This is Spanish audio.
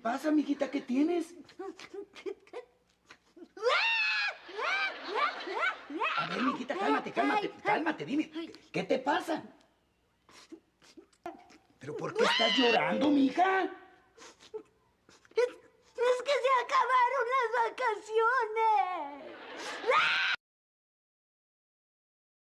pasa, mijita? ¿Qué tienes? A ver, mijita, cálmate, dime. ¿Qué te pasa? ¿Pero por qué estás llorando, mija? Es que se acabaron las vacaciones.